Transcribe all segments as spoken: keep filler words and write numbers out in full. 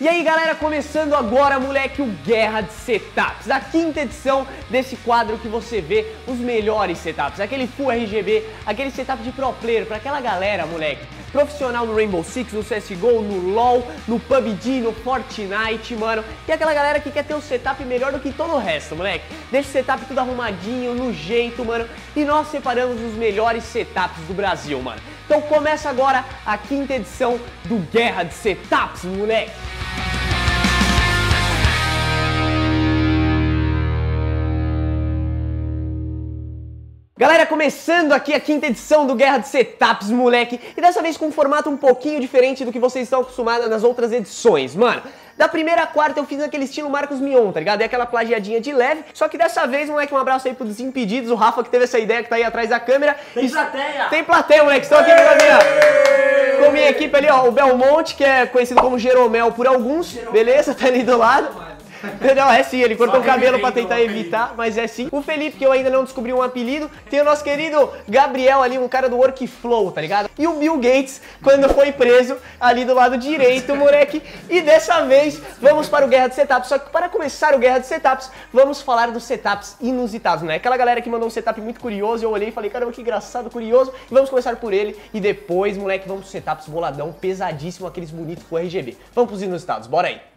E aí galera, começando agora, moleque, o Guerra de Setups, a quinta edição desse quadro que você vê os melhores setups, aquele Full R G B, aquele setup de pro player, pra aquela galera, moleque, profissional no Rainbow Six, no C S G O, no LoL, no P U B G, no Fortnite, mano, e aquela galera que quer ter um setup melhor do que todo o resto, moleque. Deixa o setup tudo arrumadinho, no jeito, mano, e nós separamos os melhores setups do Brasil, mano. Então começa agora a quinta edição do Guerra de Setups, moleque. Galera, começando aqui a quinta edição do Guerra de Setups, moleque, e dessa vez com um formato um pouquinho diferente do que vocês estão acostumados nas outras edições, mano. Da primeira a quarta eu fiz naquele estilo Marcos Mion, tá ligado? É aquela plagiadinha de leve, só que dessa vez, moleque, um abraço aí pro Desimpedidos, o Rafa que teve essa ideia que tá aí atrás da câmera. Tem plateia! Tem plateia, moleque, estão aqui pra mim, ó. Com minha equipe ali, ó, o Belmonte, que é conhecido como Jeromel por alguns, Jeromel. Beleza? Tá ali do lado. Não, é sim, ele cortou o cabelo pra tentar evitar, mas é sim. O Felipe, que eu ainda não descobri um apelido. Tem o nosso querido Gabriel ali, um cara do Workflow, tá ligado? E o Bill Gates, quando foi preso, ali do lado direito, moleque. E dessa vez, vamos para o Guerra de Setups. Só que para começar o Guerra de Setups, vamos falar dos setups inusitados, né? Aquela galera que mandou um setup muito curioso, eu olhei e falei, caramba, que engraçado, curioso. E vamos começar por ele. E depois, moleque, vamos pro setups boladão, pesadíssimo, aqueles bonitos com R G B. Vamos pros inusitados, bora aí.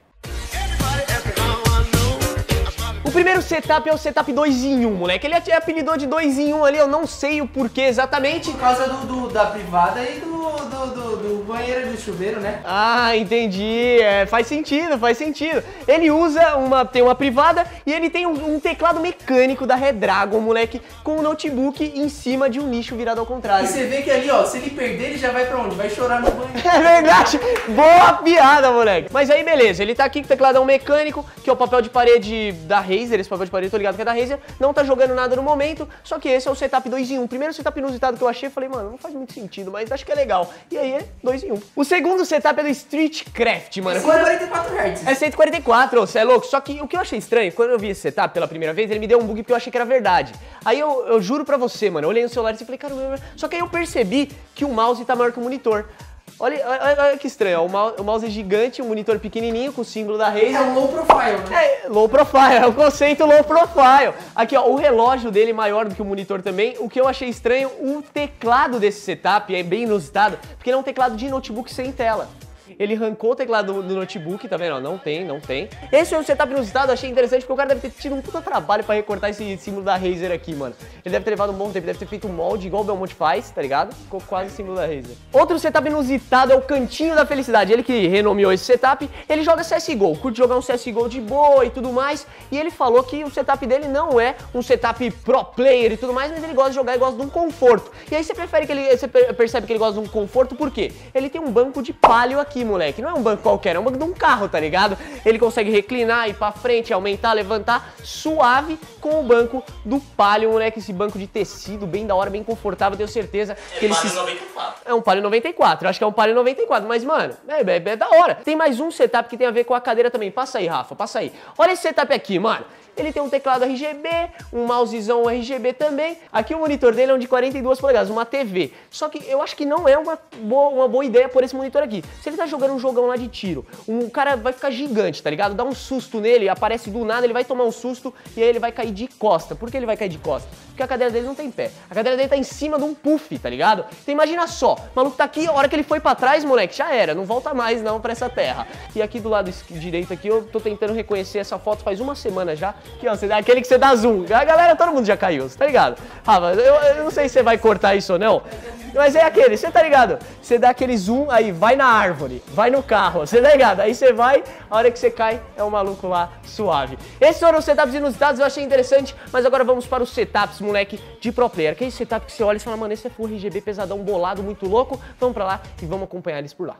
O primeiro setup é o setup dois em um, moleque. Ele apelidou de dois em um ali, eu não sei o porquê exatamente. Por causa do, do, da privada e do, do, do, do banheiro e do chuveiro, né? Ah, entendi. É, faz sentido, faz sentido. Ele usa uma, tem uma privada e ele tem um, um teclado mecânico da Redragon, moleque, com um notebook em cima de um nicho virado ao contrário. E você vê que ali, ó, se ele perder, ele já vai pra onde? Vai chorar no banho. É verdade. Boa piada, moleque. Mas aí, beleza. Ele tá aqui com o tecladão mecânico, que é o papel de parede da Razer. Esse papel de parede, tô ligado que é da Razer, não tá jogando nada no momento, só que esse é o setup dois em um. Primeiro setup inusitado que eu achei, falei, mano, não faz muito sentido, mas acho que é legal. E aí é dois em um. O segundo setup é do Streetcraft, mano. cento e quarenta e quatro hertz. É cento e quarenta e quatro, você é louco. Só que o que eu achei estranho, quando eu vi esse setup pela primeira vez, ele me deu um bug porque eu achei que era verdade. Aí eu, eu juro pra você, mano, eu olhei no celular e falei, caramba, só que aí eu percebi que o mouse tá maior que o monitor. Olha, olha, olha que estranho, o mouse, o mouse é gigante, um monitor pequenininho com o símbolo da Razer. É um low profile, né? É, low profile, é o conceito low profile. Aqui, ó, o relógio dele é maior do que o monitor também. O que eu achei estranho, o teclado desse setup é bem inusitado, porque ele é um teclado de notebook sem tela. Ele arrancou o teclado do notebook, tá vendo? Não tem, não tem. Esse é um setup inusitado, achei interessante, porque o cara deve ter tido um puta trabalho pra recortar esse símbolo da Razer aqui, mano. Ele deve ter levado um bom tempo, deve ter feito um molde igual o Belmonte faz, tá ligado? Ficou quase o símbolo da Razer. Outro setup inusitado é o Cantinho da Felicidade. Ele que renomeou esse setup, ele joga C S G O, curte jogar um C S G O de boa e tudo mais. E ele falou que o setup dele não é um setup pro player e tudo mais, mas ele gosta de jogar e gosta de um conforto. E aí você prefere que ele, você percebe que ele gosta de um conforto, por quê? Ele tem um banco de palio aqui, moleque. Não é um banco qualquer, é um banco de um carro, tá ligado? Ele consegue reclinar, ir pra frente, aumentar, levantar, suave com o banco do Palio, moleque. Esse banco de tecido, bem da hora, bem confortável, tenho certeza que é ele Palio se... noventa e quatro. É um Palio noventa e quatro, acho que é um Palio noventa e quatro, mas, mano, é, é, é da hora. Tem mais um setup que tem a ver com a cadeira também. Passa aí, Rafa, passa aí. Olha esse setup aqui, mano. Ele tem um teclado R G B, um mousezão R G B também. Aqui o monitor dele é um de quarenta e duas polegadas, uma T V. Só que eu acho que não é uma boa, uma boa ideia por esse monitor aqui. Se ele tá jogando um jogão lá de tiro, o cara vai ficar gigante, tá ligado? Dá um susto nele, aparece do nada, ele vai tomar um susto e aí ele vai cair de costa. Por que ele vai cair de costa? Porque a cadeira dele não tem pé. A cadeira dele tá em cima de um puff, tá ligado? Então imagina só, o maluco tá aqui, a hora que ele foi pra trás, moleque, já era, não volta mais não pra essa terra. E aqui do lado direito aqui, eu tô tentando reconhecer essa foto faz uma semana já, que ó, você dá aquele que você dá zoom. A galera, todo mundo já caiu, tá ligado? Rafa, eu, eu não sei se você vai cortar isso ou não, mas é aquele, você tá ligado? Você dá aquele zoom, aí vai na árvore, vai no carro, você tá ligado? Aí você vai, a hora que você cai, é um maluco lá suave. Esses foram os setups inusitados, eu achei interessante, mas agora vamos para os setups, moleque, de pro player. Aquele setup que você olha e fala, mano, esse é Full R G B pesadão, bolado, muito louco. Vamos pra lá e vamos acompanhar eles por lá.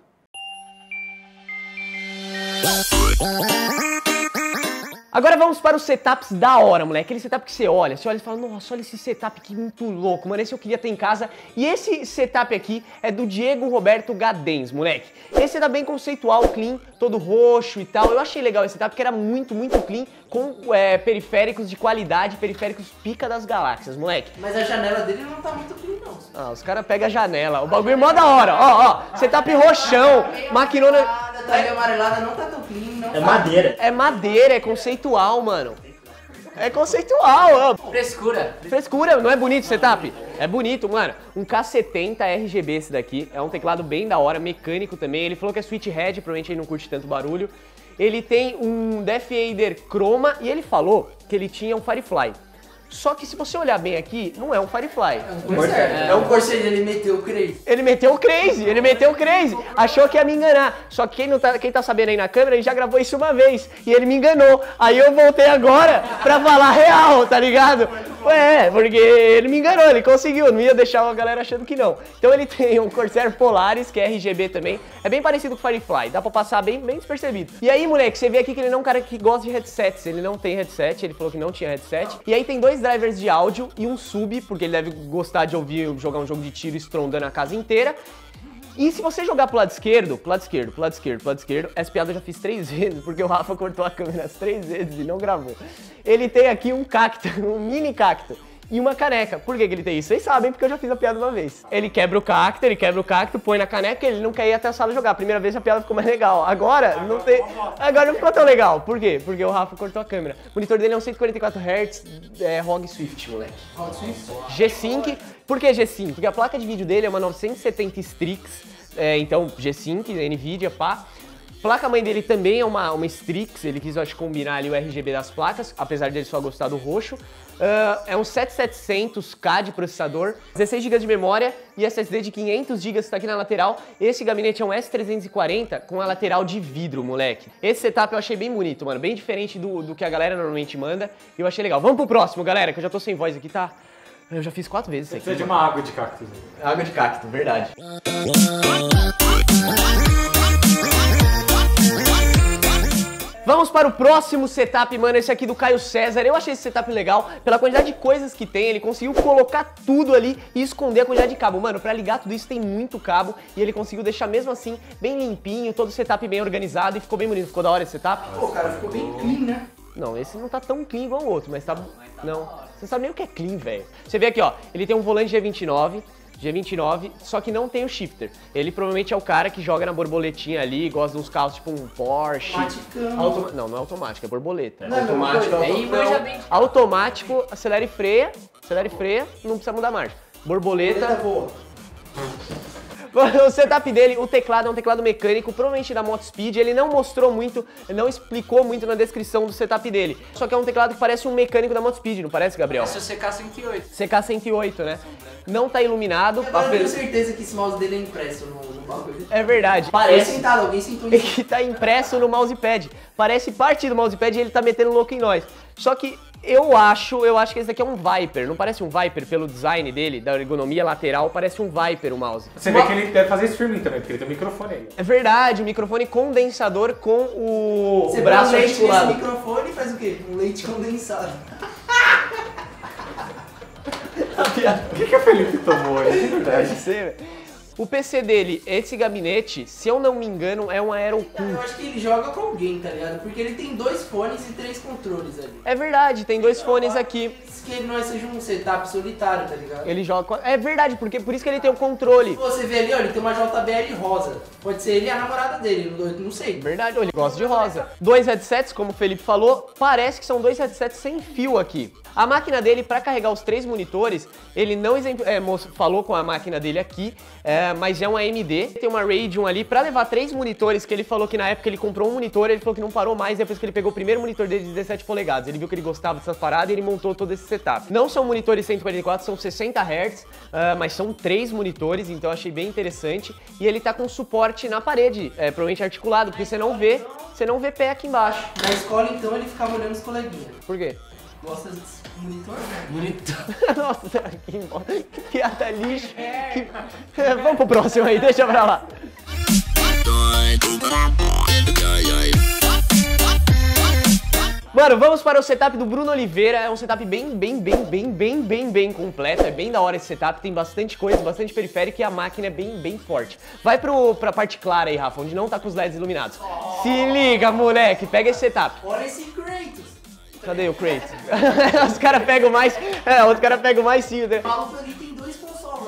Agora vamos para os setups da hora, moleque. Aquele setup que você olha, você olha e fala, nossa, olha esse setup que muito louco, mano, esse eu queria ter em casa. E esse setup aqui é do Diego Roberto Gadens, moleque. Esse tá bem conceitual, clean, todo roxo e tal. Eu achei legal esse setup, porque era muito, muito clean, com é, periféricos de qualidade, periféricos pica das galáxias, moleque. Mas a janela dele não tá muito clean, não. Ah, os caras pegam a janela, o bagulho é mó da hora. Ó, ó, setup roxão, maquinona... tá ali amarelada, não tá tão clean, não. É madeira. É madeira, é conceitual, mano. É conceitual, ó. Frescura. Frescura, não é bonito o setup? É bonito, mano. Um K setenta R G B esse daqui. É um teclado bem da hora, mecânico também. Ele falou que é switch head, provavelmente ele não curte tanto barulho. Ele tem um Death Adder Chroma e ele falou que ele tinha um Firefly. Só que se você olhar bem aqui, não é um Firefly. É um Corsair. É um Corsair, ele meteu o crazy. Ele meteu o crazy, ele meteu o crazy. Achou que ia me enganar. Só que quem, não tá, quem tá sabendo aí na câmera, ele já gravou isso uma vez. E ele me enganou. Aí eu voltei agora pra falar real, tá ligado? É, porque ele me enganou, ele conseguiu. Não ia deixar a galera achando que não. Então ele tem um Corsair Polaris, que é R G B também. É bem parecido com o Firefly. Dá pra passar bem, bem despercebido. E aí, moleque, você vê aqui que ele não é um cara que gosta de headsets. Ele não tem headset, ele falou que não tinha headset. E aí tem dois drivers de áudio e um sub, porque ele deve gostar de ouvir jogar um jogo de tiro estrondando a casa inteira. E se você jogar pro lado esquerdo, pro lado esquerdo, pro lado esquerdo, pro lado esquerdo, essa piada eu já fiz três vezes, porque o Rafa cortou a câmera as três vezes e não gravou. Ele tem aqui um cacto, um mini cacto. E uma caneca. Por que que ele tem isso? Vocês sabem, porque eu já fiz a piada uma vez. Ele quebra o cacto, ele quebra o cacto, põe na caneca e ele não quer ir até a sala jogar. Primeira vez a piada ficou mais legal. Agora não tem. Agora não ficou tão legal. Por quê? Porque o Rafa cortou a câmera. O monitor dele é um cento e quarenta e quatro hertz é, R O G Swift, moleque. G cinco. Por que G cinco? Porque a placa de vídeo dele é uma novecentos e setenta Strix. É, então, G cinco, Nvidia, pá. Placa-mãe dele também é uma, uma Strix, ele quis, acho, combinar ali o R G B das placas, apesar de ele só gostar do roxo. Uh, é um sete mil e setecentos K de processador, dezesseis gigas de memória e S S D de quinhentos gigas está aqui na lateral. Esse gabinete é um S trezentos e quarenta com a lateral de vidro, moleque. Esse setup eu achei bem bonito, mano, bem diferente do, do que a galera normalmente manda e eu achei legal. Vamos pro próximo, galera, que eu já tô sem voz aqui, tá? Eu já fiz quatro vezes isso aqui. Precisa de uma água de cacto. Água de cacto, verdade. Vamos para o próximo setup, mano, esse aqui do Caio César. Eu achei esse setup legal, pela quantidade de coisas que tem, ele conseguiu colocar tudo ali e esconder a quantidade de cabo. Mano, pra ligar tudo isso tem muito cabo e ele conseguiu deixar mesmo assim bem limpinho, todo o setup bem organizado e ficou bem bonito. Ficou da hora esse setup? Pô, cara, ficou bem clean, né? Não, esse não tá tão clean igual o outro, mas tá... Não, você sabe nem o que é clean, velho. Você vê aqui, ó, ele tem um volante G vinte e nove, G vinte e nove, só que não tem o shifter. Ele provavelmente é o cara que joga na borboletinha ali, gosta de uns carros tipo um Porsche. Automa não, não é automático, é borboleta. Não, automático, não, é aí auto... não. Bem... automático, acelera e freia, acelera e freia, não precisa mudar a marcha. Borboleta. Borboleta boa. O setup dele, o teclado é um teclado mecânico, provavelmente da Motospeed, ele não mostrou muito, não explicou muito na descrição do setup dele. Só que é um teclado que parece um mecânico da Motospeed, não parece, Gabriel? Esse é o C K cento e oito. C K cento e oito, né? Não tá iluminado. Agora eu tenho certeza que esse mouse dele é impresso no, no bagulho. É verdade. Parece sentado, alguém sentou em cima. Que tá impresso no mousepad. Parece parte do mousepad e ele tá metendo louco em nós. Só que eu acho, eu acho que esse daqui é um Viper. Não parece um Viper pelo design dele, da ergonomia lateral, parece um Viper o mouse. Você vê que ele deve fazer streaming também, porque ele tem um microfone aí. É verdade, o microfone condensador com o, Você o braço leite articulado. nesse microfone e faz o quê? Um leite condensado. O que, que o Felipe tomou aí? De verdade. Deve ser, velho. O P C dele, esse gabinete, se eu não me engano, é um Aerocool. Eu acho que ele joga com alguém, tá ligado? Porque ele tem dois fones e três controles ali. É verdade, tem dois fones aqui. Que ele não seja um setup solitário, tá ligado? Ele joga com... É verdade, porque por isso que ele tem o controle. Você vê ali, ó, ele tem uma J B L rosa. Pode ser ele e a namorada dele, eu não sei. Verdade, ele gosta de rosa. Dois headsets, como o Felipe falou, parece que são dois headsets sem fio aqui. A máquina dele, para carregar os três monitores, ele não exemplo, é, falou com a máquina dele aqui, é, mas é uma A M D. Tem uma Radeon ali para levar três monitores, que ele falou que na época ele comprou um monitor, ele falou que não parou mais depois que ele pegou o primeiro monitor dele de dezessete polegadas. Ele viu que ele gostava dessas paradas e ele montou todo esse setup. Não são monitores cento e quarenta e quatro, são sessenta hertz, uh, mas são três monitores, então eu achei bem interessante. E ele tá com suporte na parede, é, provavelmente articulado, porque você não vê, você não vê pé aqui embaixo. Na escola, então, ele ficava olhando os coleguinhas. Por quê? Gosta de monitor, né? Monitor. Nossa, que, que piada lixo. Que... Vamos pro próximo aí, deixa pra lá. Mano, vamos para o setup do Bruno Oliveira. É um setup bem, bem, bem, bem, bem, bem, bem completo. É bem da hora esse setup, tem bastante coisa, bastante periférico e a máquina é bem, bem forte. Vai pro, pra parte clara aí, Rafa, onde não tá com os L E Ds iluminados. Oh. Se liga, moleque, pega esse setup. Olha esse Kratos. Cadê o Kratos? Os caras pegam mais... É, os caras pegam mais sim. Né? O maluco ali tem dois consolão.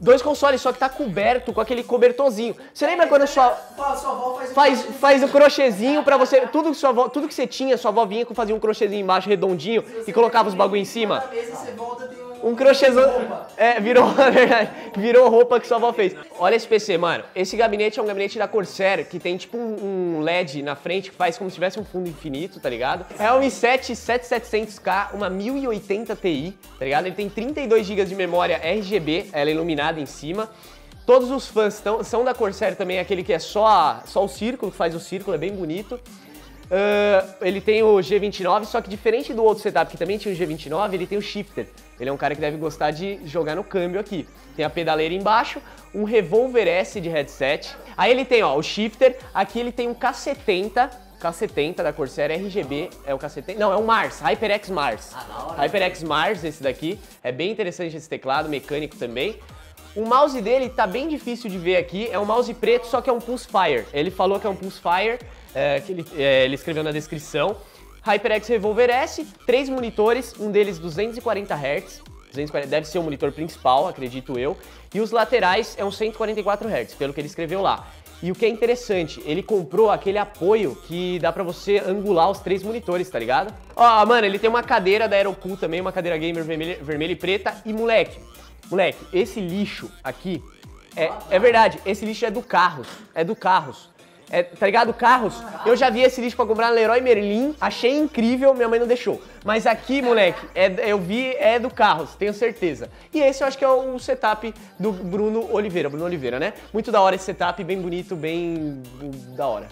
Dois consoles, só que tá coberto com aquele cobertorzinho. Você lembra quando sua... Pô, sua avó faz, Faz, faz o crochêzinho pra você... Tudo que, sua avó, tudo que você tinha, sua avó vinha com fazia um crochêzinho embaixo, redondinho, e colocava os bagulho em cima. Na mesa, você volta, tem um... Um crochêzão... É, virou, na verdade, virou roupa que sua avó fez. Olha esse P C, mano. Esse gabinete é um gabinete da Corsair, que tem tipo um, um L E D na frente, que faz como se tivesse um fundo infinito, tá ligado? É um i sete sete mil e setecentos K, uma mil e oitenta Ti, tá ligado? Ele tem trinta e dois gigas de memória R G B, ela é iluminada em cima. Todos os fãs tão, são da Corsair também, aquele que é só, a, só o círculo, que faz o círculo, é bem bonito. Uh, ele tem o G vinte e nove, só que diferente do outro setup que também tinha o G vinte e nove, ele tem o shifter. Ele é um cara que deve gostar de jogar no câmbio aqui. Tem a pedaleira embaixo, um Revolver S de headset. Aí ele tem, ó, o shifter, aqui ele tem um K setenta, K setenta da Corsair R G B, é o K setenta, não, é o Mars, HyperX Mars. Ah, HyperX Mars, esse daqui, é bem interessante esse teclado, mecânico também. O mouse dele tá bem difícil de ver aqui, é um mouse preto, só que é um Pulsefire. Ele falou que é um Pulsefire, é, que ele, é, ele escreveu na descrição. HyperX Revolver S, três monitores, um deles duzentos e quarenta hertz, duzentos e quarenta, deve ser o monitor principal, acredito eu. E os laterais é um cento e quarenta e quatro hertz, pelo que ele escreveu lá. E o que é interessante, ele comprou aquele apoio que dá pra você angular os três monitores, tá ligado? Ó, mano, ele tem uma cadeira da Aerocool também, uma cadeira gamer vermelha, vermelha e preta. E moleque, moleque, esse lixo aqui, é, é verdade, esse lixo é do Carros, é do Carros. É, tá ligado? Carros, eu já vi esse lixo pra comprar no Leroy Merlin, achei incrível, minha mãe não deixou. Mas aqui, moleque, é, eu vi, é do Carros, tenho certeza. E esse eu acho que é o setup do Bruno Oliveira, Bruno Oliveira, né? Muito da hora esse setup, bem bonito, bem da hora.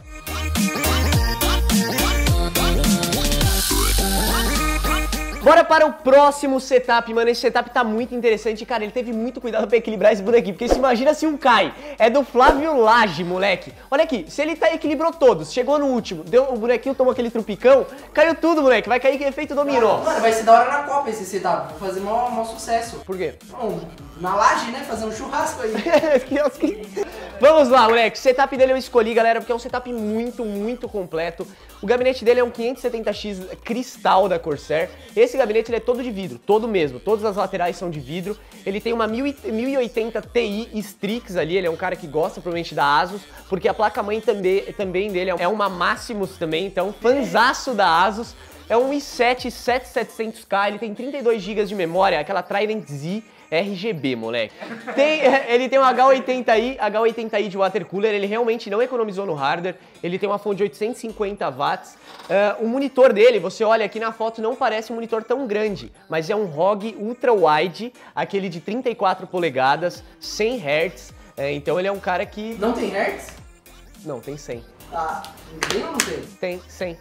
Bora para o próximo setup, mano. Esse setup tá muito interessante, cara. Ele teve muito cuidado pra equilibrar esse bonequinho, porque se imagina se um cai. É do Flávio Lage, moleque. Olha aqui, se ele tá, equilibrou todos, chegou no último, deu, o bonequinho tomou aquele trupicão, caiu tudo, moleque. Vai cair que efeito dominó. Mano, vai ser da hora na Copa esse setup. Vou fazer maior, maior sucesso. Por quê? Bom, na laje, né? Fazer um churrasco aí. Vamos lá, moleque. O setup dele eu escolhi, galera, porque é um setup muito, muito completo. O gabinete dele é um quinhentos e setenta X cristal da Corsair. Esse gabinete ele é todo de vidro, todo mesmo. Todas as laterais são de vidro. Ele tem uma mil e oitenta Ti Strix ali. Ele é um cara que gosta provavelmente da Asus, porque a placa-mãe também, também dele é uma Maximus também, então fanzaço da Asus. É um i sete sete mil e setecentos K, ele tem trinta e dois gigas de memória, aquela Trident Z R G B, moleque. Tem, ele tem um H oitenta i, H oitenta i de water cooler, ele realmente não economizou no hardware, ele tem uma fonte de oitocentos e cinquenta watts. Uh, o monitor dele, você olha aqui na foto, não parece um monitor tão grande, mas é um R O G Ultra Wide, aquele de trinta e quatro polegadas, cem hertz, uh, então ele é um cara que... Não tem hertz? Não, tem cem. Ah, tem ou não tem? Tem, cem.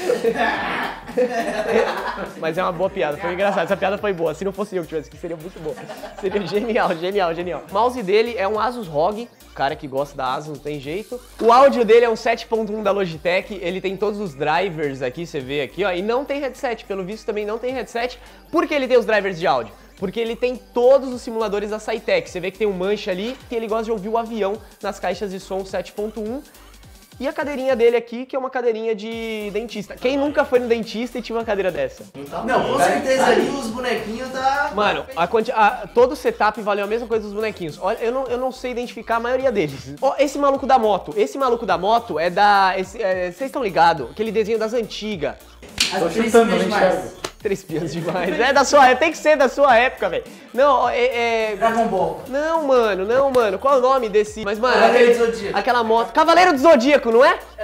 Mas é uma boa piada, foi engraçado. Essa piada foi boa. Se não fosse eu que tivesse aqui, seria muito boa. Seria genial, genial, genial. O mouse dele é um Asus R O G, cara que gosta da Asus, não tem jeito. O áudio dele é um sete ponto um da Logitech, ele tem todos os drivers aqui, você vê aqui, ó. E não tem headset, pelo visto também não tem headset. Por que ele tem os drivers de áudio? Porque ele tem todos os simuladores da Cytec. Você vê que tem um mancha ali, que ele gosta de ouvir o avião nas caixas de som sete ponto um. E a cadeirinha dele aqui, que é uma cadeirinha de dentista. Quem nunca foi no dentista e tinha uma cadeira dessa? Não, com certeza ali os bonequinhos da... Mano, a quanti... a... todo setup valeu a mesma coisa dos bonequinhos. Olha, eu não, eu não sei identificar a maioria deles. Ó, esse maluco da moto. Esse maluco da moto é da... Esse, é... Vocês estão ligados? Aquele desenho das antigas. Tô chutando, não enxergo. Três pias demais. É da sua época, tem que ser da sua época, velho. Não, é, é... Dragon Ball. Não, mano, não, mano. Qual é o nome desse... Mas, mano... Cavaleiro aquele... do Zodíaco. Aquela moto... Cavaleiro do Zodíaco, não é? É.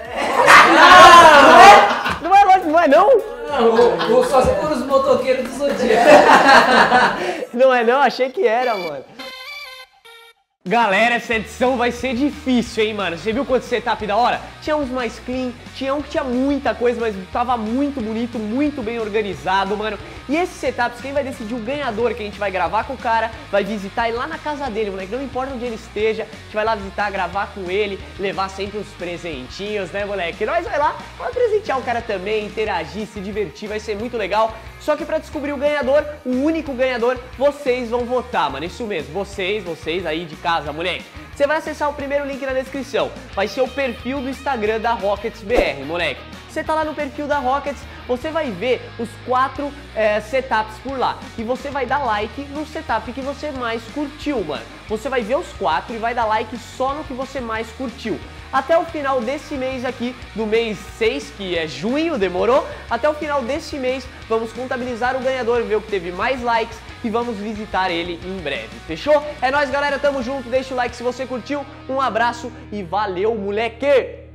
Não, não é? Não é, não é, não? Não, vou só por os motoqueiros do Zodíaco. Não é, não? Achei que era, mano. Galera, essa edição vai ser difícil, hein, mano? Você viu quanto setup da hora? Tinha uns mais clean, tinha um que tinha muita coisa, mas tava muito bonito, muito bem organizado, mano. E esses setups, quem vai decidir o ganhador que a gente vai gravar com o cara, vai visitar ele lá na casa dele, moleque. Não importa onde ele esteja, a gente vai lá visitar, gravar com ele, levar sempre uns presentinhos, né, moleque? Nós vai lá, vai presentear o cara também, interagir, se divertir, vai ser muito legal. Só que pra descobrir o ganhador, o único ganhador, vocês vão votar, mano. Isso mesmo, vocês, vocês aí de casa, moleque. Você vai acessar o primeiro link na descrição. Vai ser o perfil do Instagram da Rockets B R, moleque. Você tá lá no perfil da Rockets, você vai ver os quatro é, setups por lá. E você vai dar like no setup que você mais curtiu, mano. Você vai ver os quatro e vai dar like só no que você mais curtiu. Até o final desse mês aqui, do mês seis, que é junho, demorou? Até o final desse mês, vamos contabilizar o ganhador, ver o que teve mais likes e vamos visitar ele em breve, fechou? É nóis, galera, tamo junto, deixa o like se você curtiu, um abraço e valeu, moleque!